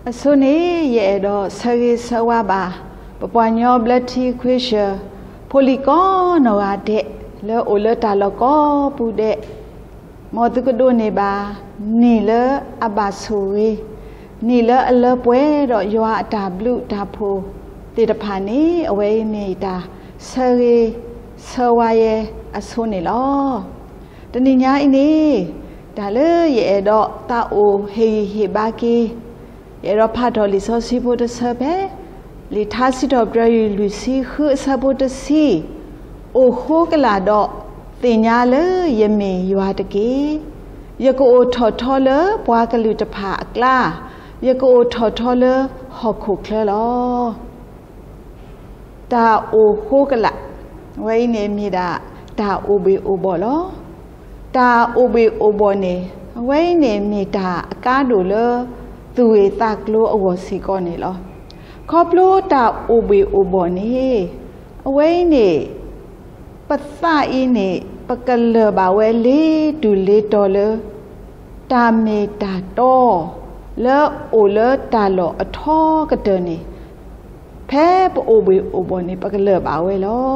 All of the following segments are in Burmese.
ส่วนนี้เย่ดอสกิสวาบาปปญอบลัทธิควิชโพลิกอนวาเดเลโอเลตาลก็ปูเดมอตุกดูเนบานี่เลอบาสุยนี่เลอเลป่วยดอกยัวตาบลูตาโพติดพานีเอาไว้นี่ตาสกิสวายอสุนี่ลอตนิญาอินี่ดาเลเย่ดอตาโอเฮบากีเย่ดอพาดอลิซอสิบุตเซเบลิทาสิดอบรายลุซีคือซาบุตซีโอโฮกลาดอติญาเลยเมยัวตะกียะโกโอทอทอเลปวากลุตพากลายะโกโอทอทอเลฮอคุเคลลอตาโอโฮกละไว้เนมีดาตาโอเบโอบอลอตาโอเบโอบอเนไว้เนมีตากาดูเลตุเอตากโลอวสิกอเนลอขอบลูตาโอเบโอบอนี่ไว้เนปัสสาอีเนปกเลบาเวลีดูเลตอเลตาเมตาโตเลโอเลตาโลอทอกระเตนี่แพ้ปโอเบโอบอนี่ปกเลบาเวลอ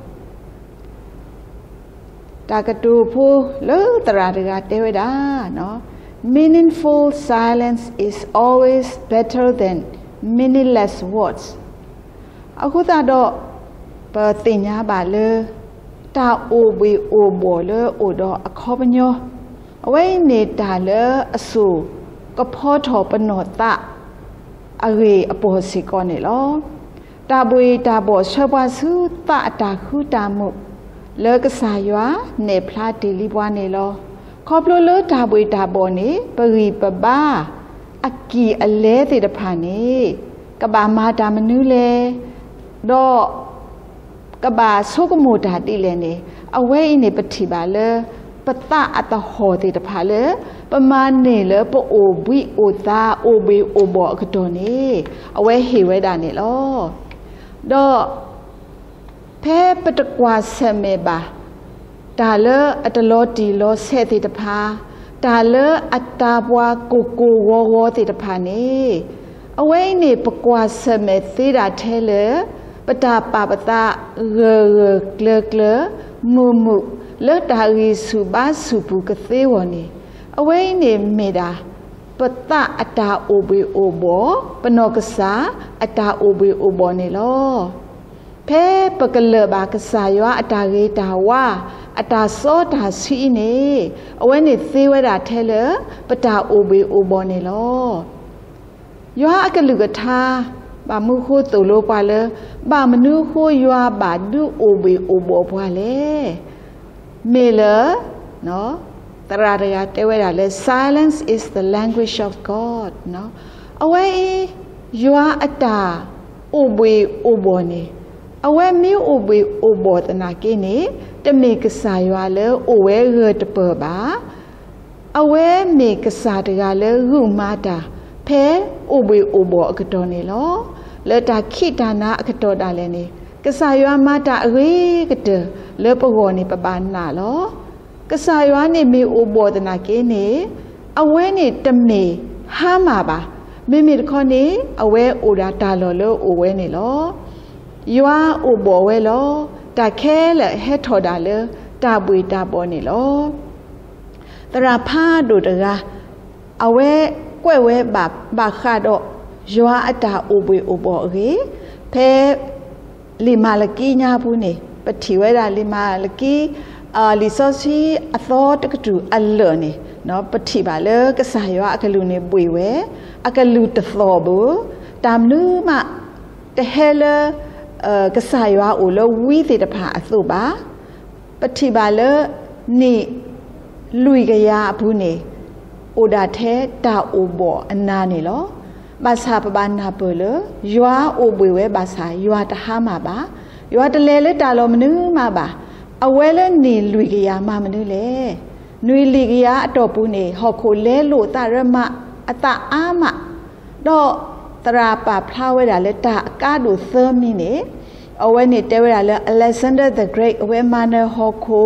ตากระตูผู้เลตราดกาเตวดาเนาะ meaningful silence is always better than meaningless words အခုသာတော့ပတင်ညာပါလေတာအိုဘီအိုဘောလေအိုတော့အခေါ်ပညောအဝိနေတာလေအဆူကဖောထောပနောတအရေအပေါ်စီကောနေလောတာဘွေတာဘောဆွဲပွားစုတတာခုတာမှုလေကစားရွာနေဖလားတီလီပွားနေလောခေါပလိုလေတာဘွေတာဘောနေပရီပပါအကီအလဲတေတဖာနေကဘာမာတာမနူးလေတော့ကဘာဆုကမူတာတိလေနေအဝဲနေပတိပါလေပတအတဟောတေတဖာလေပမာနေလေပအိုဘီအိုတာအိုဘေအိုဘောကတော်နေအဝဲဟေဝဲတာနေလောတော့ဖဲပတကွာဆမေပါဒါလေအတလောတီလောဆဲတေတဖာဒါလေအတာဘွားကိုကိုဝောတေတဖာနေအဝဲနေပကွာဆမေသေးတာထဲလေပတာပါပတာဂကလကလမူမူလေတာရီစုပါစုပုကသေးဝနေအဝဲနေမေတာပတအတာအိုဘေအိုဘောပနောကစားအတာအိုဘေအိုဘောနေလောဖဲပကလဘာကစားရွာအတာရေတာဝါအတာစောတာစီနေအဝဲနေသေးဝဲတာထဲလေပတာအိုဘေအိုဘောနေလောရွာအကလူကထားဘာမှုခိုးတူလို့ပါလေဘာမနုခိုးရွာဘာဒူအိုဘေအိုဘောပွားလေမေလနော်တရာရတဲဝဲတာလေ silence is the language of God နော်အဝဲရွာအတာအိုဘေအိုဘောနေအဝဲမီအိုဘေအိုဘောတနာကိနေတမေကစားရွာလေအိုဝဲရတပပါအဝဲမေကစားတကလေရုမာတာဖဲအိုဘေအိုဘောအကတော်နေလောလေတာခိတာနာအကတော်တာလည်းနေကစားရွာမတာအရေကတလေပကောနေပပနာလောကစားရွာနေမေအိုဘောတနာကင်းနေအဝဲနေတမေဟာမှာပါမိမိတခေါနေအဝဲအိုတာတာလောလို့အိုဝဲနေလောရွာအိုဘောဝဲလောတာခဲလေဟဲထော်တာလေတာပွေတာပေါ်နေလောတရာဖာတို့တကအဝဲကွဲ့ဝဲဘာခါတော့ရွာအတာအိုပွေအိုဘောအေဖဲလီမာလကီညာဘူးနေပတိဝဲတာလီမာလကီလီဆောစီအသောတကတူအလောနေနော်ပတိပါလေကစားရွာအကလူနေပွေဝဲအကလူတသောဘူးတမ်နူမတဟဲလကစားရွာအိုလဝီတေတဖာအသုပါပတိပါလေနေလူကရဘူးနေအိုဒါထဲတာအိုဘောအနာနေလောဘာသာပဘာနာပလရွာအိုဘွေဝဲဘာသာရွာတဟာမှာပါရွာတလဲလဲတာလောမနူးမှာပါအဝဲလဲနေလူကရမှာမနူးလေနွေလီကရအတော်ပူနေဟော်ခိုလဲလို့တရမအတအားမတော့တရာပါဖလာဝဲတာလဲတာအကားတို့သမီနေအဝဲနေတဲဝဲတာလဲ Alexander the Great အဝဲမနာဟော်ခို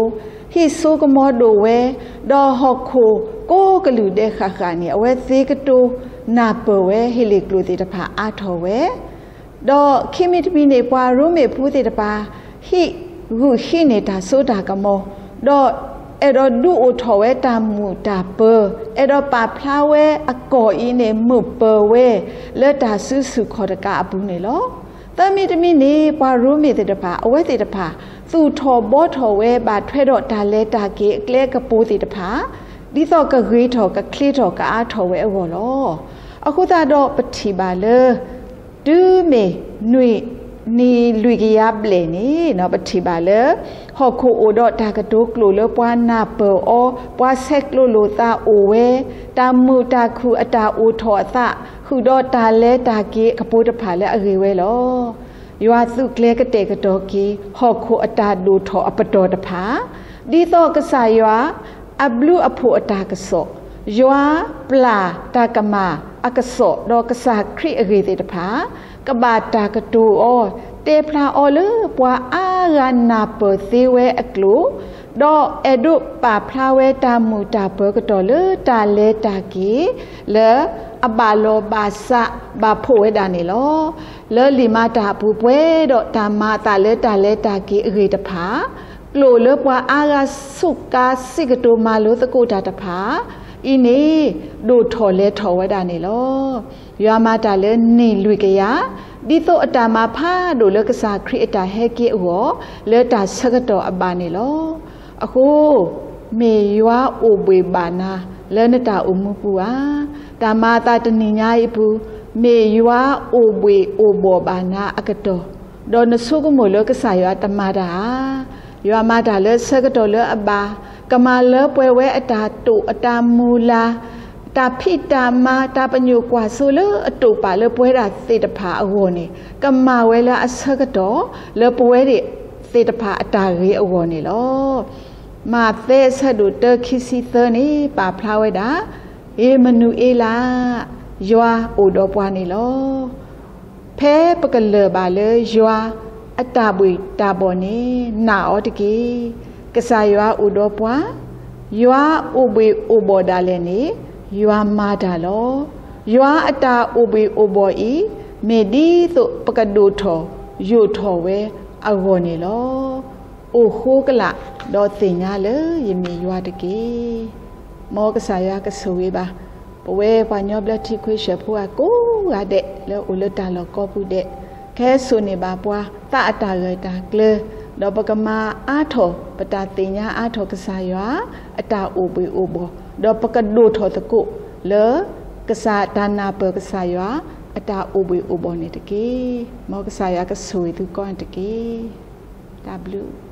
ฮิสูกมอดูเวดอฮอกโคโกกลูเดค่ะเนี่ยเวซีกตูนาเปเวฮิลิกลูติตภาอาทเวดอคิมิตมีเนปวารุเมพูติตภาฮิรูฮิเนตาโซดากโมดอเอดอดูอุทเวตามูตาเปเอดอปาพลาเวอโกอีเนมุเปเวเลตาสุสุขอดกาอบุเนลอตมีตมีเนปวารุเมติตภาอเวติตภาสู่ทอบอทเวบาทเทดอตาเลตาเกเกลกปูติตภาดิซอกะกรีทอกะคลีทอกะอาทเวอวลอအခုသာတော့ပတိပါလေဒူမေနွေနီလူကရပလေနေနော်ပတိပါလေဟောခုအိုတော့တာကတိုးကလိုလပွားနာပေအောပွားဆက်ကလိုလိုတာအိုဝဲတာမူတာခုအတာအိုထောအသခုတော့တာလဲတာကေကပိုးတဖာလဲအရေဝဲလောယောစုကလေကတဲ့ကတော်ကေဟောခုအတာဒူထောအပတော်တဖာဒီတော့ကဆာယောအဘလူအဖို့အတာကစောယောပလာတာကမာอากาศดอกษาครีอเกติตภากบาตากตูอเตพลาอเลปัวอารานนาเปซีเวอกลูดอเอดุปาพลาเวตามูตาเปกตอเลตาเลตากีเลอบาโลบาสะบาโพเวดานิโลเลลิมาตาปูเปดอตามาตาเลตากีเกตภากลูเลปัวอาราสุกาสิกตูมาโลตะกูตาตภาอีนี่ดูถอเลถอไว้ดานี่ลอยามาตาเลนี่ลุยกะยาดิโตอตามาพาดูเลกษาคริอตาเฮกิอวเลตาสกตออบานี่ลอအခုမေယွာအိုဘွေဘာနာလဲနတာအမှုပူအာတမတာတနိညာယပူမေယွာအိုဘွေအိုဘောဘာနာအကတောဒေါ်နဆုကမိုလကဆာယတမတာယွာမာတာလဲစကတောလဲအဘာกมาเลป่วยเวอตาตุอตามูลาตาพิตามาตาปัญญกว่าสุเลอตุปาเลป่วยราเศตภาอโวนี่กมาเวลาอสกตอเลป่วยดิเศตภาอตาเรอโวนี่ลอมาเฟสดูเตอคิซิเตอร์นี่ปาพลาเวดาเอมนูเอลายัวอุดปวานี่ลอเพปกเลบาเลยัวอตาบุยตาบอนี่นาออตกีกษายัวอุดปัวยัวอุบิอุบดาเลนียัวมาดาโลยัวอตาอุบิอุบอีเมดีตุปกดูทอยูทอเวอโวนีโลโอโคกละดอสิญาเลยยมียัวตะกีมอกษายัวกษวีบาปเวปญอบลทิคุเชพัวกูกะเดเลอุลตาลก็ผู้เดแค่สุนิบาปัวตาอตาเรตาเกลดอกปกมาอาโถปตาติญาอาโถกษายะอตาอุบิอุบดอกปกดูโถตะกุเลกษาตานาเปกษายะอตาอุบิอุบนี่ตะกีมอกษายะกษวยตุก้อนตะกี W